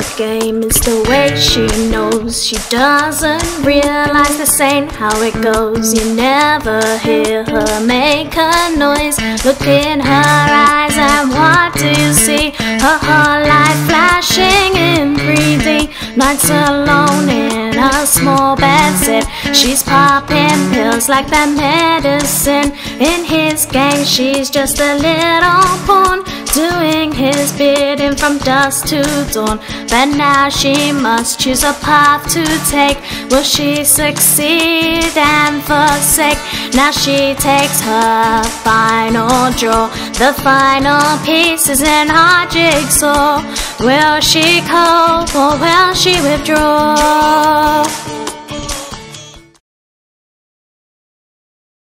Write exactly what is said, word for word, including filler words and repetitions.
Her game is the way she knows. She doesn't realize this ain't how it goes. You never hear her make a noise. Look in her eyes and what do you see? Her whole life flashing in three D. Nights alone in a small bed set. She's popping pills like that medicine. In his game she's just a little pawn, doing his bidding from dusk to dawn. But now she must choose a path to take. Will she succeed and forsake? Now she takes her final draw. The final pieces in her jigsaw. Will she cope or will she withdraw?